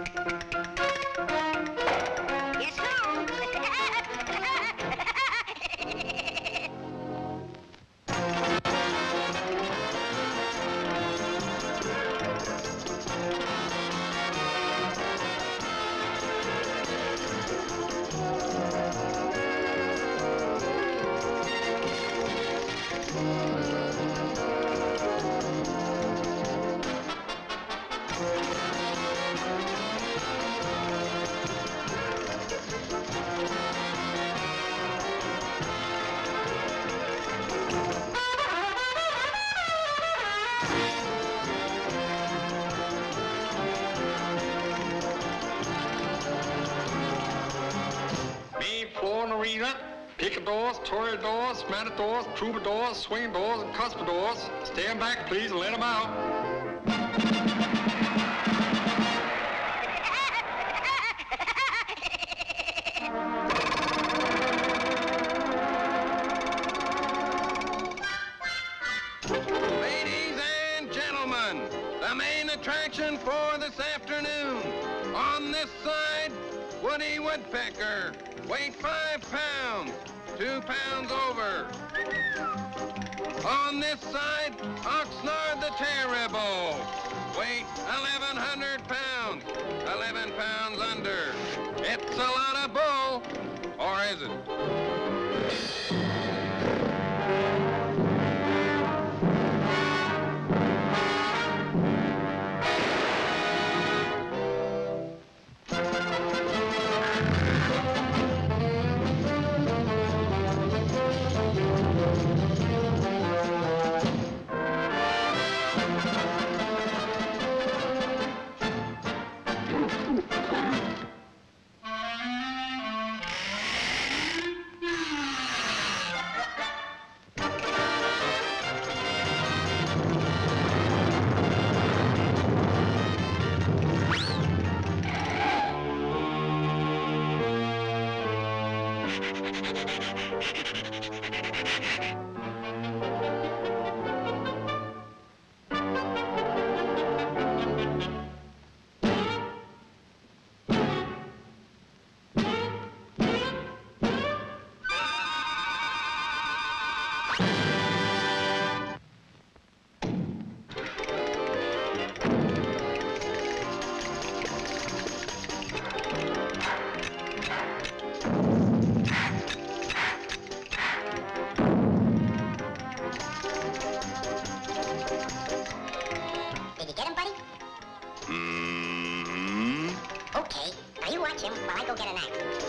Yes, no. Picadors, toreadors, matadors, troubadours, swingdors, and cuspidors. Stand back, please, and let them out. Ladies and gentlemen, the main attraction for this afternoon. On this side, Woody Woodpecker. Weight 5 pounds, 2 pounds over. On this side, Oxnard the Terrible. Weight 1,100 pounds, 11 pounds under. It's a lot of bull, or is it? Okay, now you watch him while I go get an axe.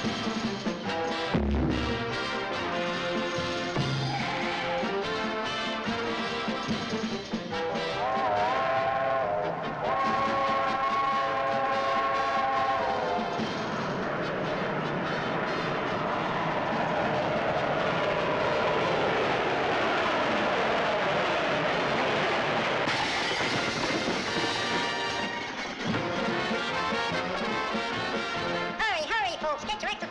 Hurry, hurry, folks. Get your